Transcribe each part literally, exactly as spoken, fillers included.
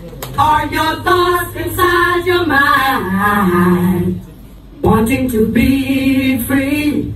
Are your thoughts inside your mind, wanting to be free?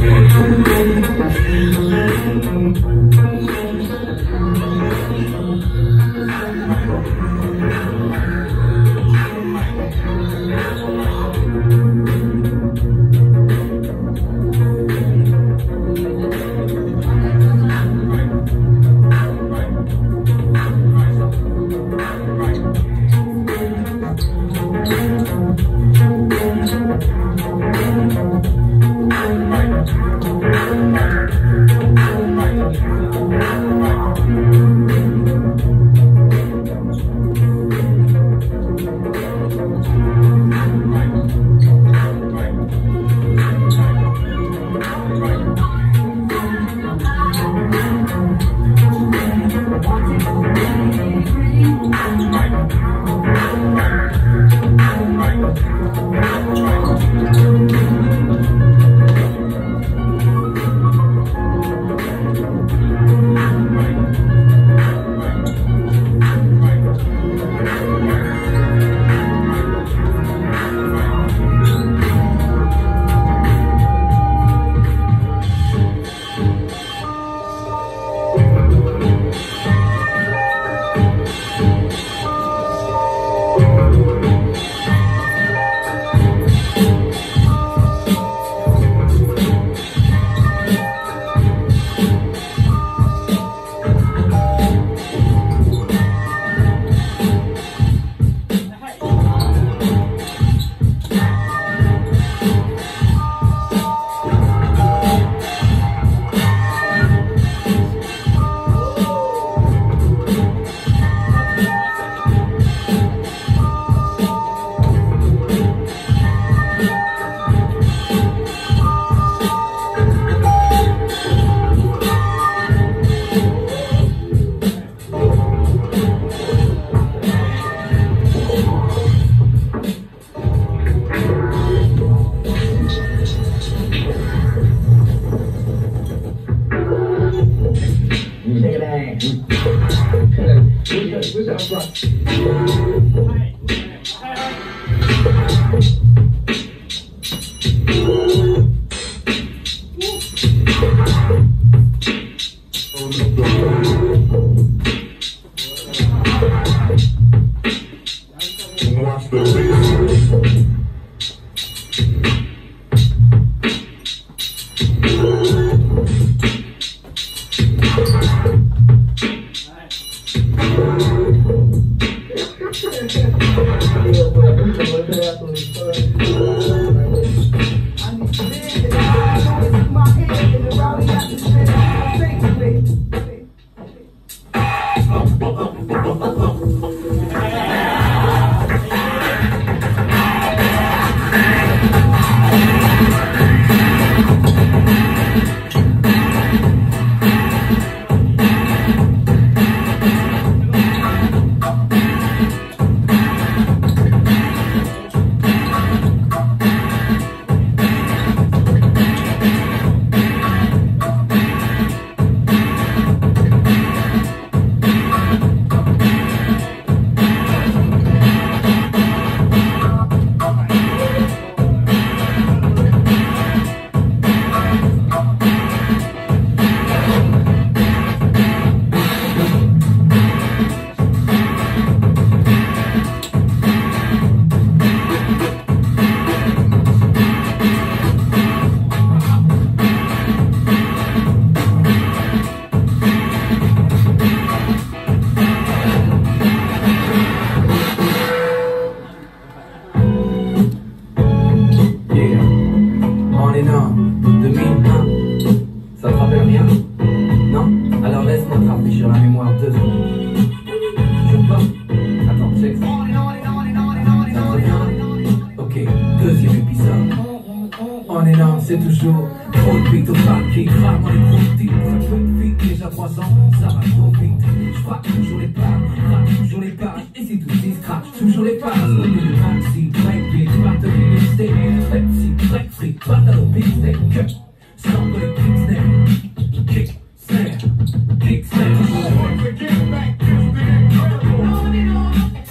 C'est toujours trop de beat au parc qui crame dans les gros titres. Ça peut être vite, déjà trois ans, ça va trop vite. Je frappe toujours les pages, frappe toujours les pages. Et si tout dit, scratch toujours les pages. Le maxi, break beat, batterie, mixtape, Pepsi, break free, pantalon, mixtape, cut, sample les kick snare, kick snare, kick snare.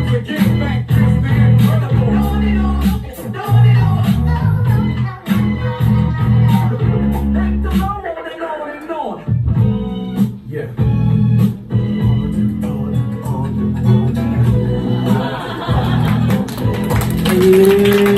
the king back, this man, incredible. On and on, on and on. Back to low, on and on and on. Yeah. On and on and on. Yeah.